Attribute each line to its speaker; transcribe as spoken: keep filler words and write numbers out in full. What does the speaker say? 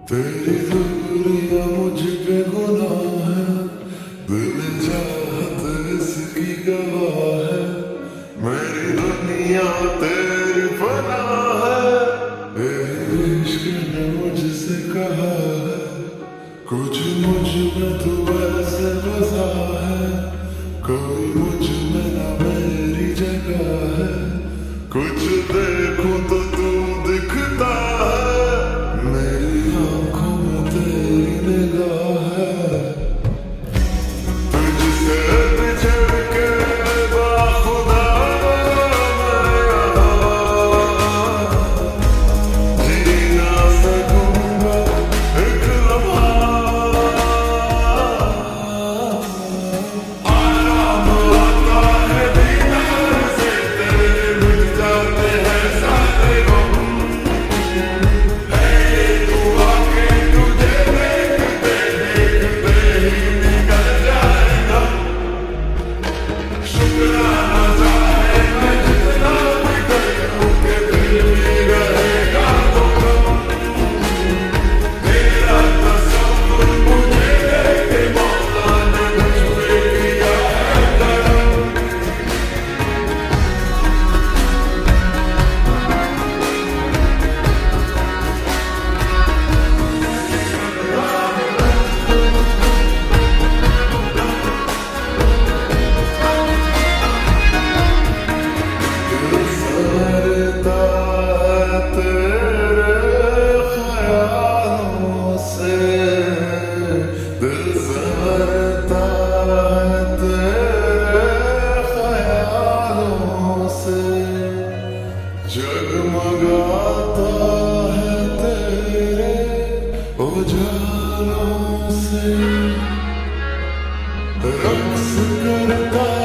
Speaker 1: तेरी दूरियां मुझ पे गुनाह है, दिल चाहत इसकी गवाह है। मेरी दुनिया तेरी पनाह है, तेरे इश्क ने मुझसे कहा है, कुछ मुझ में तू ऐसे बसा है, कोई मुझ में ना मेरी जगह है। कुछ देखूं तो तू दिखता है, मेरी आंखों में तेरी निगाह है। तुझसे बिछड़ के बाखुदा मैं जी ना सकूंगा एक लम्हा। आराम आता है दीदार से, तेरे मिट जाते हैं सारे गम। जगमगाता है तेरे उजालों से, रक्स करता